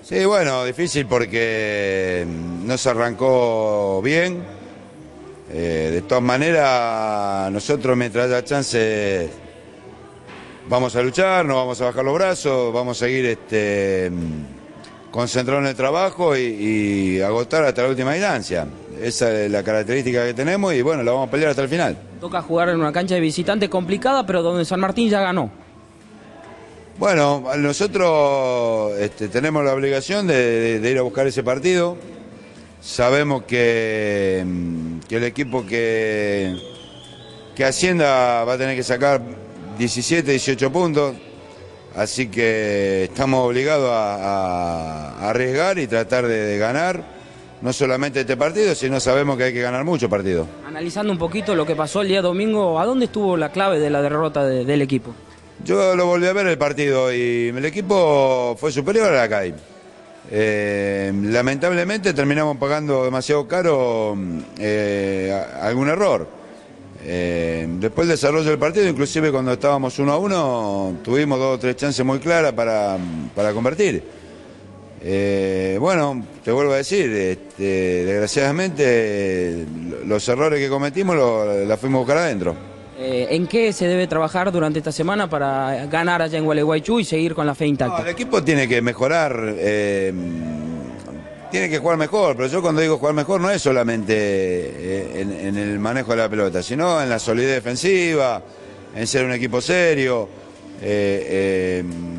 Sí, bueno, difícil porque no se arrancó bien. De todas maneras, nosotros mientras haya chance vamos a luchar, no vamos a bajar los brazos, vamos a seguir concentrados en el trabajo y agotar hasta la última instancia. Esa es la característica que tenemos y bueno, la vamos a pelear hasta el final. Toca jugar en una cancha de visitante complicada, pero donde San Martín ya ganó. Bueno, nosotros tenemos la obligación de ir a buscar ese partido. Sabemos que el equipo que ascienda va a tener que sacar 17, 18 puntos. Así que estamos obligados a arriesgar y tratar de ganar, no solamente este partido, sino sabemos que hay que ganar muchos partidos. Analizando un poquito lo que pasó el día domingo, ¿a dónde estuvo la clave de la derrota del equipo? Yo lo volví a ver el partido y el equipo fue superior a la CAI. Lamentablemente terminamos pagando demasiado caro algún error. Después del desarrollo del partido, inclusive cuando estábamos 1-1, tuvimos 2 o 3 chances muy claras para convertir. Bueno, te vuelvo a decir, desgraciadamente los errores que cometimos los fuimos a buscar adentro. ¿En qué se debe trabajar durante esta semana para ganar allá en Gualeguaychú y seguir con la fe intacta? No, el equipo tiene que mejorar, tiene que jugar mejor, pero yo cuando digo jugar mejor no es solamente en el manejo de la pelota, sino en la solidez defensiva, en ser un equipo serio, que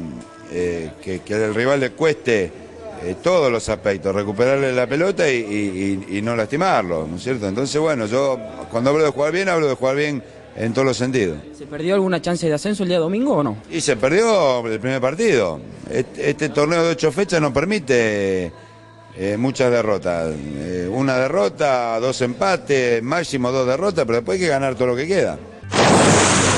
al rival le cueste todos los aspectos, recuperarle la pelota y no lastimarlo, ¿no es cierto? Entonces, bueno, yo cuando hablo de jugar bien en todos los sentidos. ¿Se perdió alguna chance de ascenso el día domingo o no? Y se perdió el primer partido. Este torneo de 8 fechas nos permite muchas derrotas. Una derrota, 2 empates, máximo 2 derrotas, pero después hay que ganar todo lo que queda.